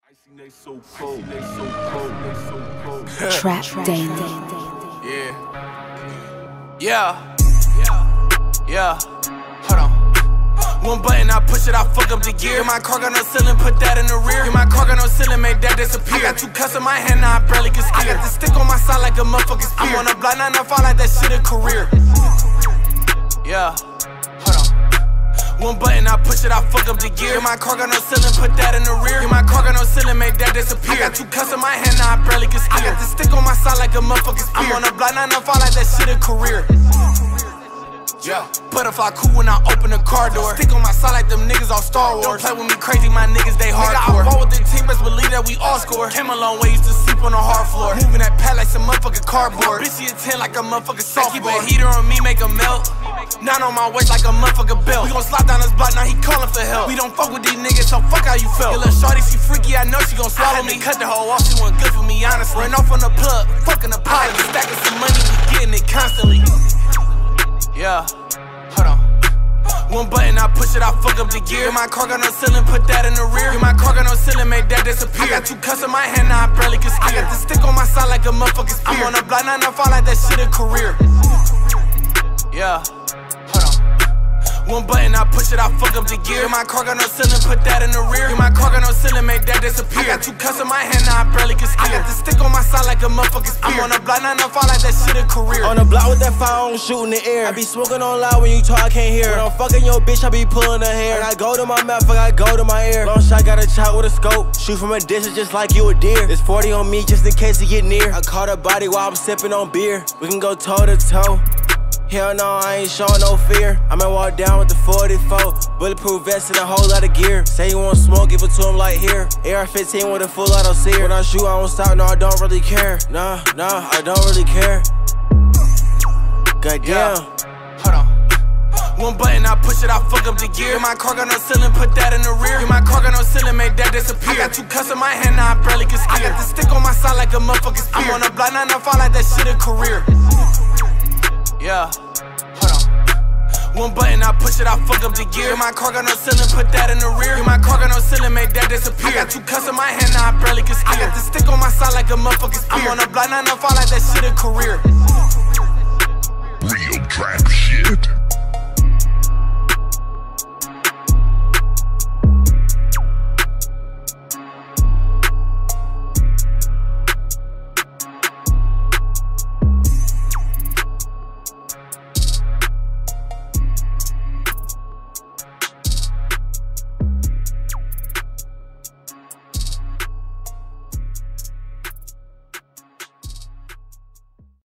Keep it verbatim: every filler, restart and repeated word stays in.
I C Y N eight so cold, they so cold, they so cold. Trap Daily. Yeah. Yeah. Yeah. Hold on. One button, I push it, I fuck up the gear. My car got no ceiling, put that in the rear. My car got no ceiling, make that disappear. I got two cuts in my hand, now I barely can steer. I got the stick on my side like a motherfucking spear. I'm on the block, now I fall like that shit a career. Yeah. Hold on. One button, I push it, I fuck up the gear. My car got no ceiling, put that in the rear. My car got no ceiling, make that disappear. I got two cuts in my hand, now I barely can steer. I got the stick on my side like a motherfucking spear. I'm on the block, now I fall like that shit a career. Yeah. Butterfly cool when I open the car door. Stick on my side like them niggas all Star Wars. Don't play with me crazy, my niggas they hardcore. I ball with the team, best believe that we all score. Came a long way, used to sleep on the hard floor. Moving that pad like some motherfucking cardboard. Bitch, she a ten like a motherfucking softboard. Keep a heater on me, make a melt. Nine on my waist like a motherfucking belt. We gon' slide down this block, now he calling for help. We don't fuck with these niggas, so fuck how you felt. Your little shorty, she freaky, I know she gon' swallow me. Cut the hoe off, she wasn't good for me, honestly. Ran off on the plug, fucking the pilot. Stacking some money, we getting it constantly. Yeah. Hold on. One button, I push it, I fuck up the gear. My car got no ceiling, put that in the rear. My car got no ceiling, make that disappear. I got two cuts in my hand, now I barely can steer. I got the stick on my side like a motherfucking spear. I'm on the block, now I fall like that shit a career. Yeah. Hold on. One button, I push it, I fuck up the gear. My car got no ceiling, put that in the rear. My car got no ceiling, make that disappear. I got two cuts in my hand, now I barely can steer. I got the stick on my side like a motherfucking spear. I'm on the block, now I fall like that shit a career. On the block with that fire on, shoot in the air. I be smoking on loud when you talk, I can't hear. When I'm fucking your bitch, I be pulling her hair. I got gold in my mouth, I got gold in my ear. Long shot, got a chop with a scope. Shoot from a distance just like you a deer. There's forty on me just in case you get near. I caught her body while I'm sipping on beer. We can go toe to toe. Hell no, I ain't showing no fear. I'ma walk down with the forty-four. Bulletproof vest and a whole lot of gear. Say you want smoke, give it to him like here. A R fifteen with a full auto sear. When I shoot, I don't stop, no, I don't really care. Nah, nah, I don't really care. Goddamn. Yeah. Hold on. One button, I push it, I fuck up the gear. My car got no ceiling, put that in the rear. My car got no ceiling, make that disappear. I got two cuts in my hand, now I barely can steer. I got the stick on my side like a motherfucking spear. I'm on the block, now I fall like that shit a career. Yeah. Hold on. One button, I push it, I fuck up the gear. My car got no ceiling, put that in the rear. My car got no ceiling, make that disappear. I got two cuts in my hand, now I barely can steer. I got the stick on my side like a motherfucking spear. I'm on the block, now I fall like that shit a career. Real trap.